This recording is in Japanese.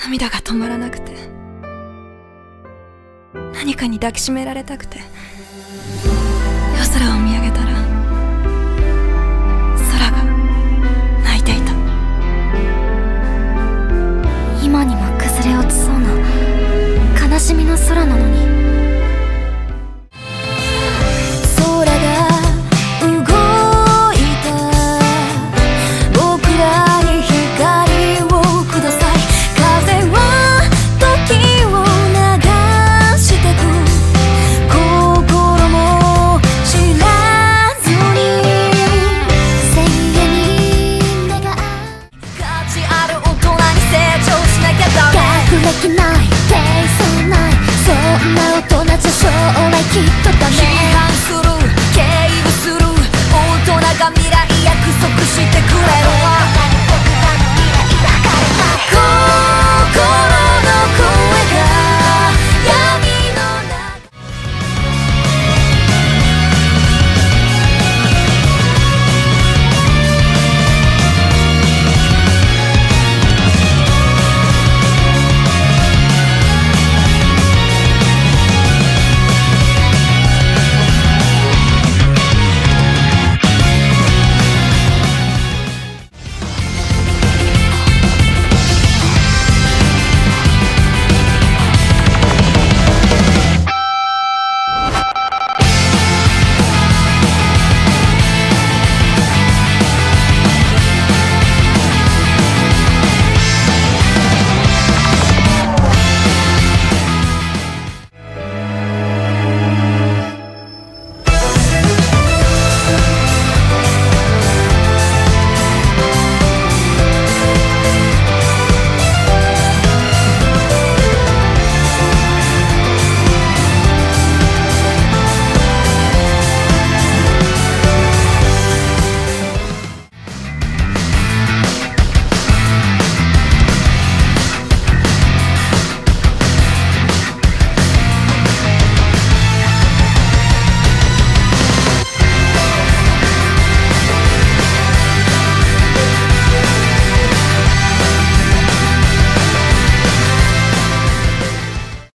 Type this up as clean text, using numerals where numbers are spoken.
涙が止まらなくて、何かに抱きしめられたくて、夜空を見上げたら空が泣いていた。 今にも崩れ落ちそうな悲しみの空なのに、できない、計算ない、そんな大人じゃ将来きっとダメ。 批判する、敬意する、大人が未来約束してくれる。